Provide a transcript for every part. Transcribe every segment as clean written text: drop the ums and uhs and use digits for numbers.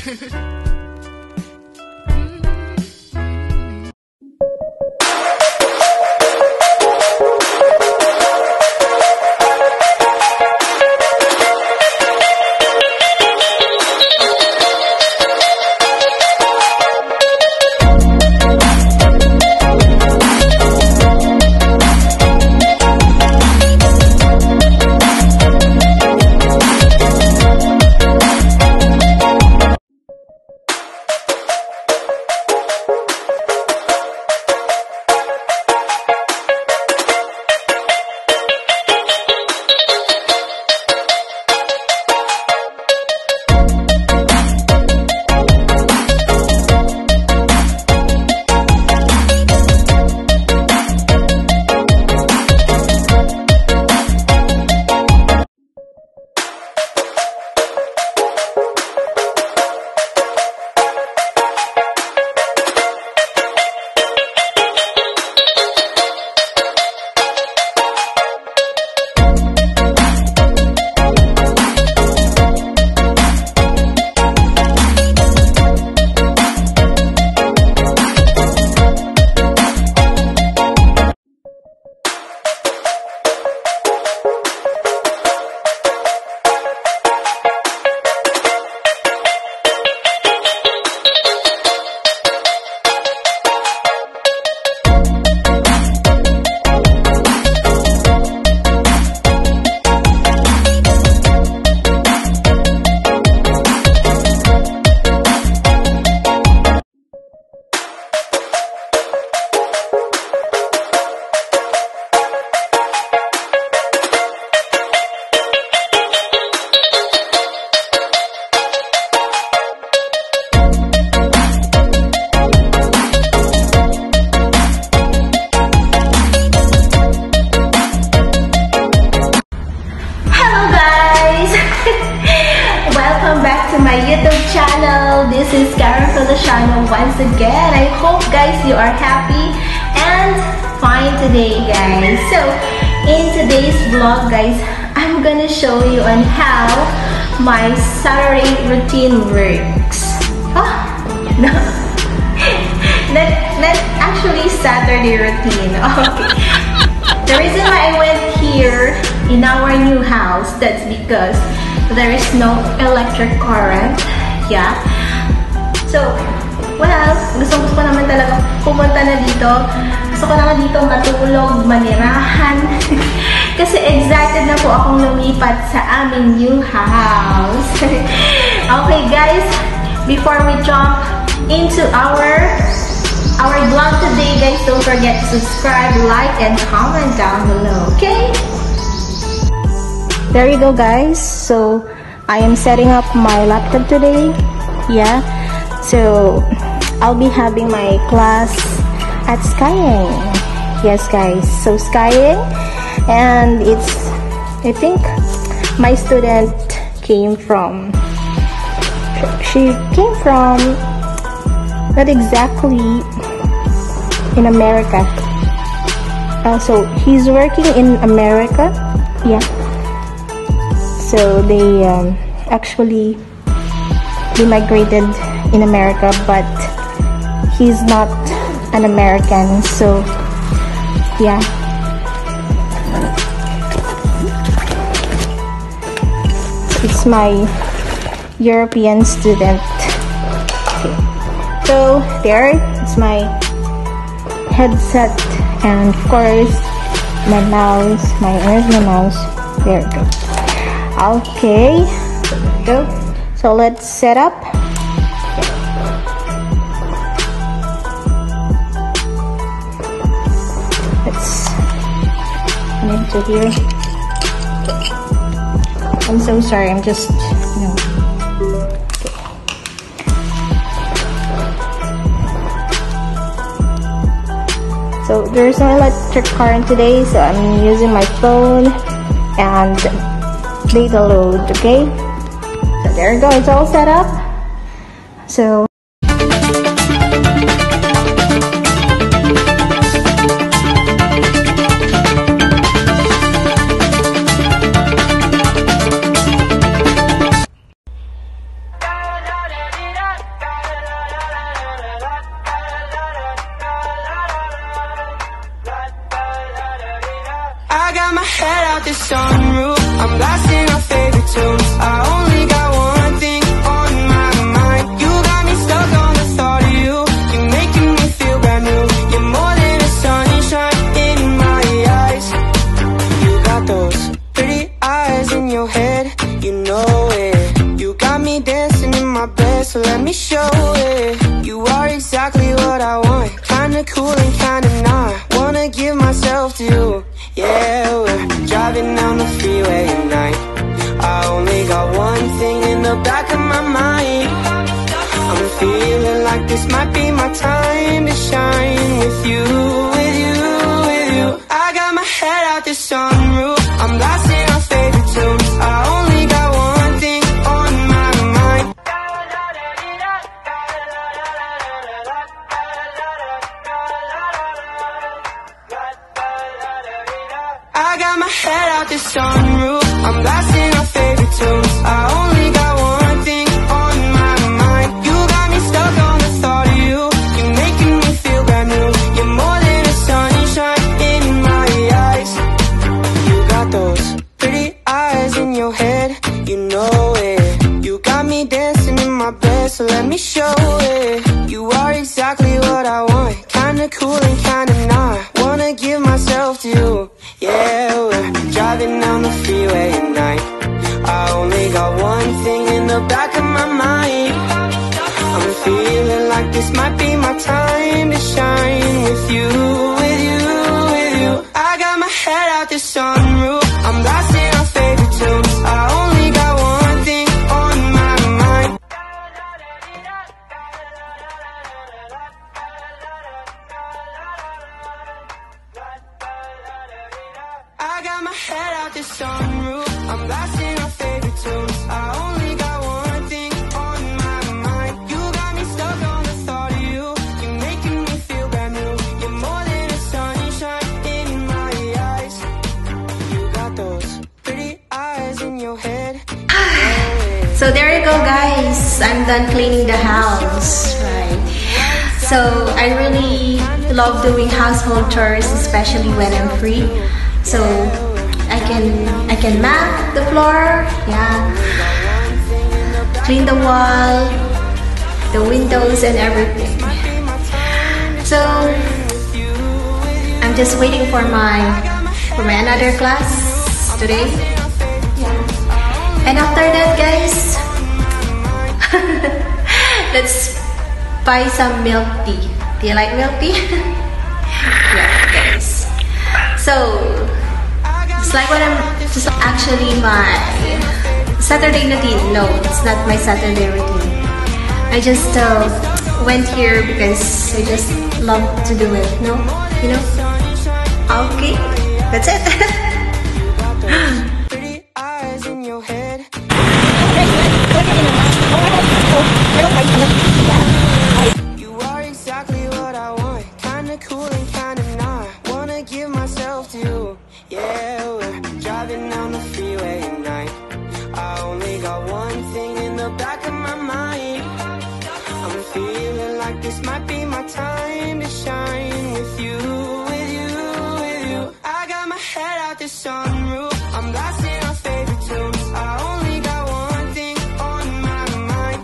Once again, I hope guys you are happy and fine today, guys. So in today's vlog, guys, I'm gonna show you on how my Saturday routine works. No, not actually Saturday routine. Okay. The reason why I went here in our new house, that's because there is no electric current. Yeah. So, well, gusto ko naman talaga pumunta na dito. Gusto ko naman dito matulog, manirahan. Kasi excited na po akong lumipat sa aming new house. Okay guys, before we jump into our vlog today, guys, don't forget to subscribe, like, and comment down below, okay? There you go, guys. So, I am setting up my laptop today. Yeah. So, I'll be having my class at Skying. Yes, guys. So, Skying. And it's, I think, my student came from, not exactly in America. So, he's working in America. Yeah. So, they actually migrated in America, but he's not an American, so yeah. It's my European student. Okay. So there, it's my headset, and of course my mouse. Where's my mouse? There we go. Okay, so there we go. So let's set up. Let's connect to here. I'm so sorry, I'm just, So there's no electric current today, so I'm using my phone and data load, okay? So there you go, it's all set up. So the sunroof, I'm blasting our favorite tunes. I only got one thing on my mind. You got me stuck on the thought of you. You're making me feel brand new. You're more than a sunshine in my eyes. You got those pretty eyes in your head, you know it. You got me dancing in my bed, so let me show it. You are exactly what I want, kinda cool and kinda not. Wanna give myself to you. Yeah, we're driving down the freeway at night. I only got one thing in the back of my mind. I'm feeling like this might be my time to shine with you, with you, with you. I got my head out the sunroof, I'm blasting our favorite tunes. I only got one thing on my mind. I got my head out the sunroof, I'm blasting our favorite tunes. I only got one thing on my mind. You got me stuck on the thought of you. You're making me feel brand new. You're more than a sunshine in my eyes. You got those pretty eyes in your head, you know it. You got me dancing in my bed, so let me show it. You are exactly what I want, kinda cool and kinda not. Wanna give myself to you. Yeah, we're driving down the freeway at night. I only got one thing in the back of my mind. I'm feeling like this might be my time to shine with you, with you, with you. I got my head out the sunroof, I'm blasting our favorite tunes. I only got one thing on my mind. I got my head out the sunroof, I'm blasting our favorite tunes. I only got one thing on my mind. You got me stuck on the thought of you. You're making me feel brand new. You're more than a sunshine in my eyes. You got those pretty eyes in your head. So there you go, guys. I'm done cleaning the house, right? So I really love doing household chores, especially when I'm free. So I can mop the floor, yeah, clean the wall, the windows and everything. So I'm just waiting for my another class today. Yeah. And after that, guys, let's buy some milk tea. Do you like milk tea? Yeah, guys. So it's like what I'm just actually my Saturday routine. No, it's not my Saturday routine. I just went here because I just love to do it. No, you know. Okay, that's it. Pretty eyes in your head. You are exactly what I want, kinda cool and kinda not. Wanna give myself to you. Yeah, we're driving down the freeway at night. I only got one thing in the back of my mind. I'm feeling like this might be my time to shine with you, with you, with you. I got my head out the sunroof, I'm blasting our favorite tunes. I only got one thing on my mind.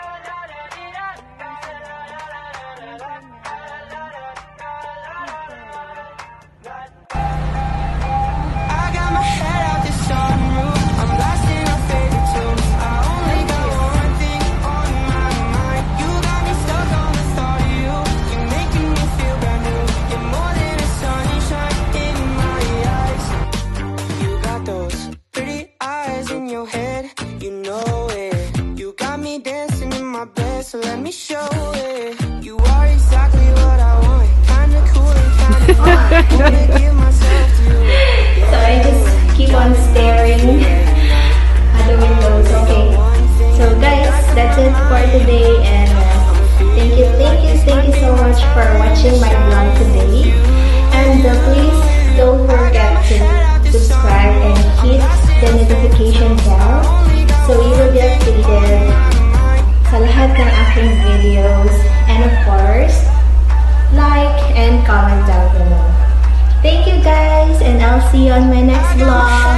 I got my head out the sunroof, I'm blasting our favorite tunes. I only got one thing on my mind. You got me stuck on the thought of you. You're making me feel brand new. You're more than a sunshine in my eyes. You got those pretty eyes in your head, you know it. You got me dancing in my bed, so let me show it. You are exactly what I want, kinda cool and kinda not. Wanna give myself to you. So I just keep on staring at the windows. Okay. So guys, that's it for today, and thank you so much for watching my vlog today. And please don't forget to subscribe and hit the notification bell so you will be updated sa lahat ng aking videos. And of course, like and comment down below. Thank you guys, and I'll see you on my next vlog.